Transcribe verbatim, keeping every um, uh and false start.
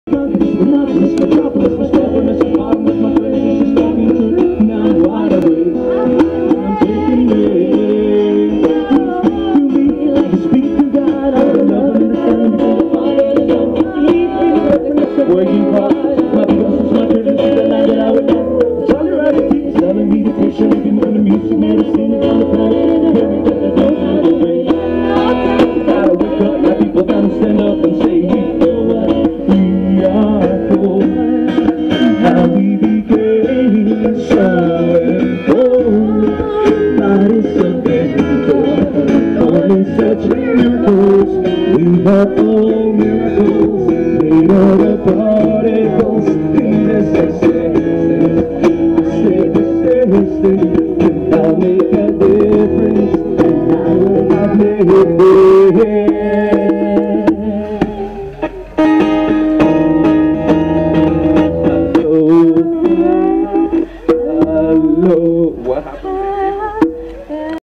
Monotonous metropolis, my stubbornness, my bottomless, my crazy, she's talking to. Now I'm wide awake, I'm taking it. To me, like you speak to God, I would love and understand before the fire is done. Working hard, my process, my journey to the light that I would know. Charlie Rabbit keeps telling me to push and looking on the music, medicine, and on the path. Every day I don't have a way. Gotta wake up, my people gotta stand up and say, we know what we are for. How we became so cold. God is so faithful, only such miracles. We are all miracles, made out of particles. In this existence, stay, stay, stay. I'll make a difference, and I will not make it. Hello, hello, what happened?